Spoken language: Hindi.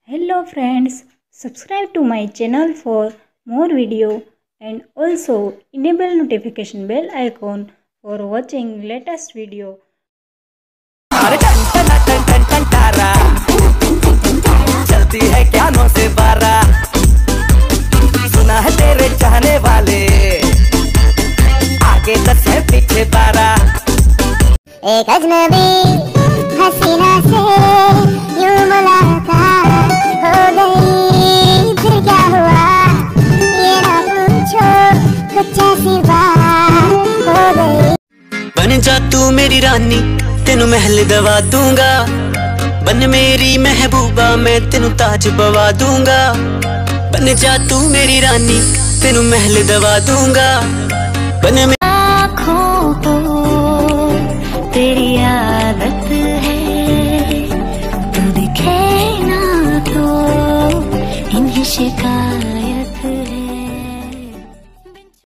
Hello friends, subscribe to my channel for more video and also enable notification bell icon for watching latest video. चलती है क्या नौ से 12 सुना है तेरे चाहने वाले आगे 10 है पीछे 12 एक अजनबी हसीना से यूं मुलाकात हो गई, फिर क्या हुआ ये ना पूछो, कुछ ऐसी बात हो गई। बन जा तू मेरी रानी, तेनू महल दवा दूंगा, बन मेरी महबूबा, मैं तेनू ताज पवा दूंगा। बन जा तू मेरी रानी, तेनू महल दवा दूंगा, बन में आँखों को तेरी आदत है, तू दिखे ना तो इन्हें शिकायत